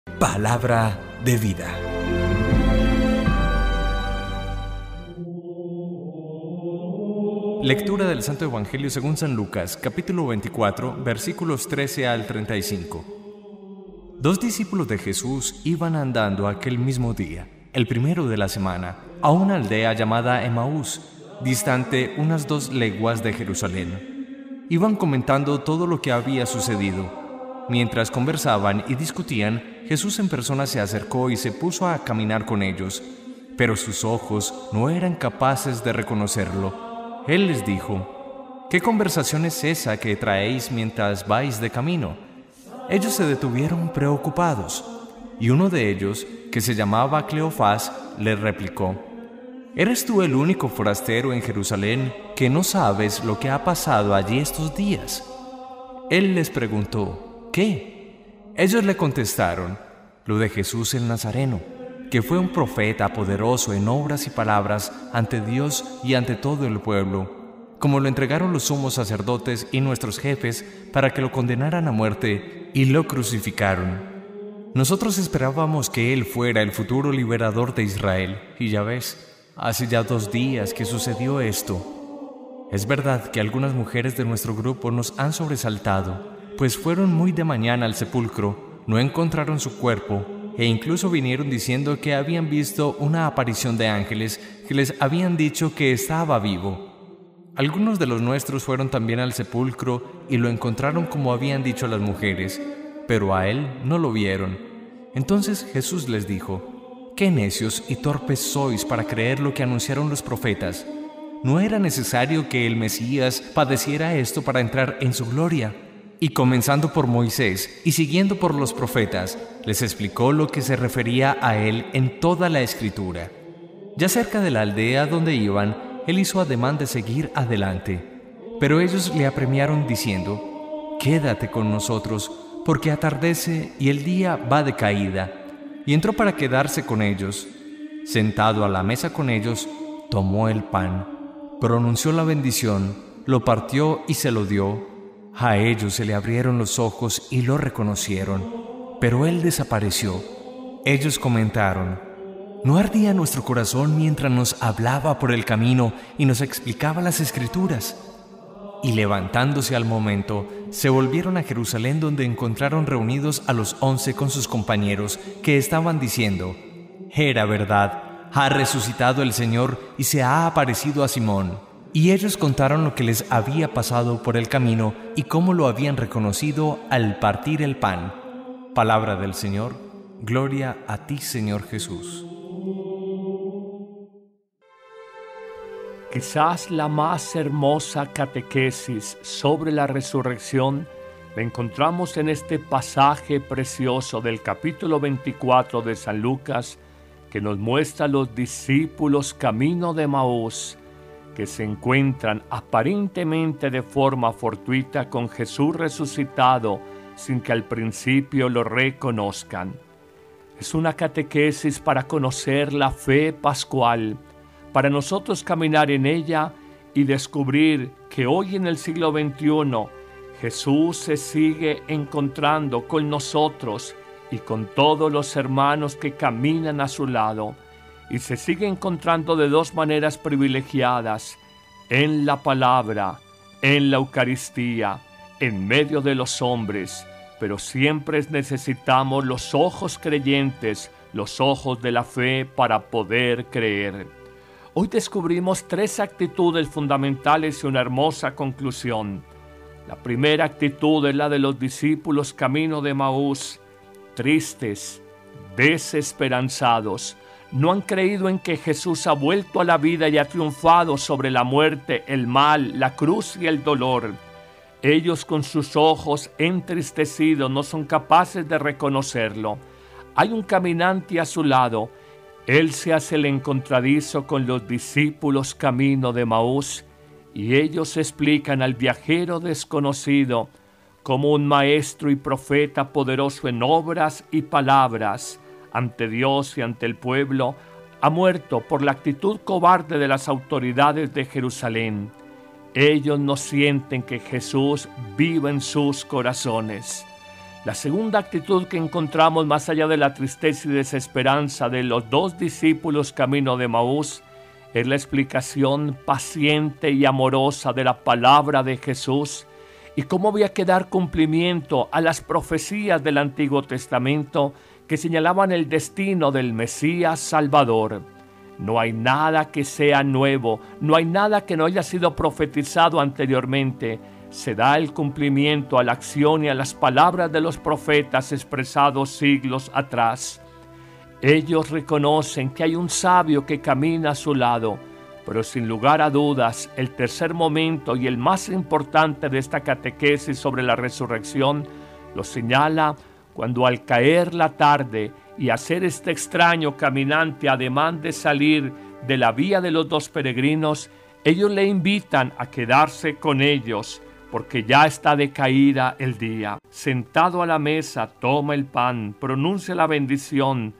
Palabra de vida. Lectura del Santo Evangelio según San Lucas, capítulo 24, versículos 13 al 35. Dos discípulos de Jesús iban andando aquel mismo día, el primero de la semana, a una aldea llamada Emaús, distante unas 2 leguas de Jerusalén. Iban comentando todo lo que había sucedido. Mientras conversaban y discutían, Jesús en persona se acercó y se puso a caminar con ellos, pero sus ojos no eran capaces de reconocerlo. Él les dijo: ¿Qué conversación es esa que traéis mientras vais de camino? Ellos se detuvieron preocupados, y uno de ellos, que se llamaba Cleofás, le replicó: ¿Eres tú el único forastero en Jerusalén que no sabes lo que ha pasado allí estos días? Él les preguntó: ¿qué? Ellos le contestaron: lo de Jesús el Nazareno, que fue un profeta poderoso en obras y palabras ante Dios y ante todo el pueblo, como lo entregaron los sumos sacerdotes y nuestros jefes para que lo condenaran a muerte, y lo crucificaron. Nosotros esperábamos que Él fuera el futuro liberador de Israel, y ya ves, hace ya 2 días que sucedió esto. Es verdad que algunas mujeres de nuestro grupo nos han sobresaltado, pues fueron muy de mañana al sepulcro, no encontraron su cuerpo, e incluso vinieron diciendo que habían visto una aparición de ángeles que les habían dicho que estaba vivo. Algunos de los nuestros fueron también al sepulcro y lo encontraron como habían dicho las mujeres, pero a él no lo vieron. Entonces Jesús les dijo: «¡Qué necios y torpes sois para creer lo que anunciaron los profetas! ¿No era necesario que el Mesías padeciera esto para entrar en su gloria?» Y comenzando por Moisés y siguiendo por los profetas, les explicó lo que se refería a él en toda la Escritura. Ya cerca de la aldea donde iban, él hizo ademán de seguir adelante, pero ellos le apremiaron diciendo: «Quédate con nosotros, porque atardece y el día va de caída». Y entró para quedarse con ellos. Sentado a la mesa con ellos, tomó el pan, pronunció la bendición, lo partió y se lo dio. A ellos se le abrieron los ojos y lo reconocieron, pero él desapareció. Ellos comentaron: ¿no ardía nuestro corazón mientras nos hablaba por el camino y nos explicaba las Escrituras? Y levantándose al momento, se volvieron a Jerusalén, donde encontraron reunidos a los 11 con sus compañeros, que estaban diciendo: «Era verdad, ha resucitado el Señor y se ha aparecido a Simón». Y ellos contaron lo que les había pasado por el camino y cómo lo habían reconocido al partir el pan. Palabra del Señor. Gloria a ti, Señor Jesús. Quizás la más hermosa catequesis sobre la resurrección la encontramos en este pasaje precioso del capítulo 24 de San Lucas, que nos muestra a los discípulos camino de Emaús, que se encuentran aparentemente de forma fortuita con Jesús resucitado sin que al principio lo reconozcan. Es una catequesis para conocer la fe pascual, para nosotros caminar en ella y descubrir que hoy en el siglo XXI Jesús se sigue encontrando con nosotros y con todos los hermanos que caminan a su lado, y se sigue encontrando de 2 maneras privilegiadas: en la palabra, en la Eucaristía, en medio de los hombres, pero siempre necesitamos los ojos creyentes, los ojos de la fe para poder creer. Hoy descubrimos 3 actitudes fundamentales y una hermosa conclusión. La primera actitud es la de los discípulos camino de Emaús, tristes, desesperanzados. No han creído en que Jesús ha vuelto a la vida y ha triunfado sobre la muerte, el mal, la cruz y el dolor. Ellos, con sus ojos entristecidos, no son capaces de reconocerlo. Hay un caminante a su lado. Él se hace el encontradizo con los discípulos camino de Emaús, y ellos explican al viajero desconocido como un maestro y profeta poderoso en obras y palabras ante Dios y ante el pueblo, ha muerto por la actitud cobarde de las autoridades de Jerusalén. Ellos no sienten que Jesús vive en sus corazones. La segunda actitud que encontramos más allá de la tristeza y desesperanza de los dos discípulos camino de Emaús es la explicación paciente y amorosa de la palabra de Jesús y cómo había que dar cumplimiento a las profecías del Antiguo Testamento que señalaban el destino del Mesías Salvador. No hay nada que sea nuevo, no hay nada que no haya sido profetizado anteriormente. Se da el cumplimiento a la acción y a las palabras de los profetas expresados siglos atrás. Ellos reconocen que hay un sabio que camina a su lado, pero sin lugar a dudas, el tercer momento y el más importante de esta catequesis sobre la resurrección lo señala cuando al caer la tarde y hacer este extraño caminante ademán de salir de la vía de los dos peregrinos, ellos le invitan a quedarse con ellos, porque ya está decaída el día. Sentado a la mesa, toma el pan, pronuncia la bendición,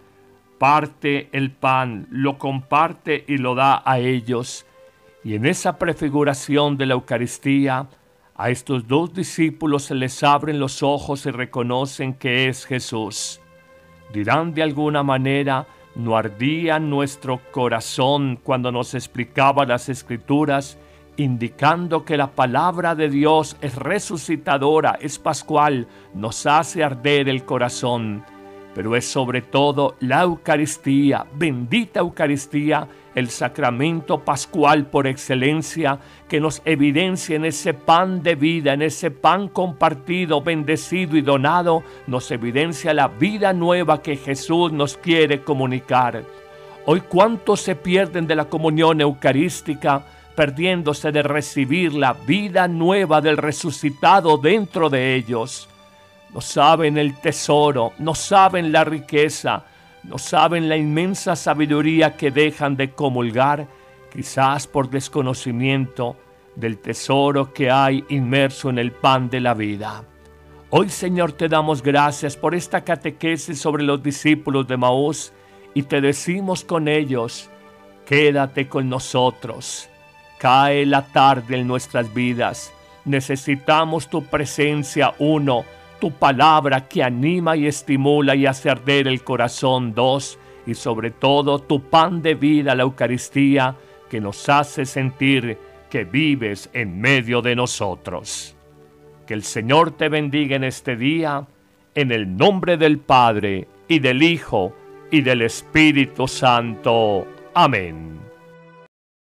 parte el pan, lo comparte y lo da a ellos. Y en esa prefiguración de la Eucaristía, a estos dos discípulos se les abren los ojos y reconocen que es Jesús. Dirán de alguna manera, ¿no ardía nuestro corazón cuando nos explicaba las Escrituras, indicando que la palabra de Dios es resucitadora, es pascual, nos hace arder el corazón? Pero es sobre todo la Eucaristía, bendita Eucaristía, el sacramento pascual por excelencia, que nos evidencia en ese pan de vida, en ese pan compartido, bendecido y donado, nos evidencia la vida nueva que Jesús nos quiere comunicar. Hoy cuántos se pierden de la comunión eucarística, perdiéndose de recibir la vida nueva del resucitado dentro de ellos. No saben el tesoro, no saben la riqueza, no saben la inmensa sabiduría que dejan de comulgar, quizás por desconocimiento del tesoro que hay inmerso en el pan de la vida. Hoy, Señor, te damos gracias por esta catequesis sobre los discípulos de Emaús y te decimos con ellos, quédate con nosotros. Cae la tarde en nuestras vidas, necesitamos tu presencia, 1, tu palabra que anima y estimula y hace arder el corazón, 2, y sobre todo tu pan de vida, la Eucaristía, que nos hace sentir que vives en medio de nosotros. Que el Señor te bendiga en este día, en el nombre del Padre, y del Hijo, y del Espíritu Santo. Amén.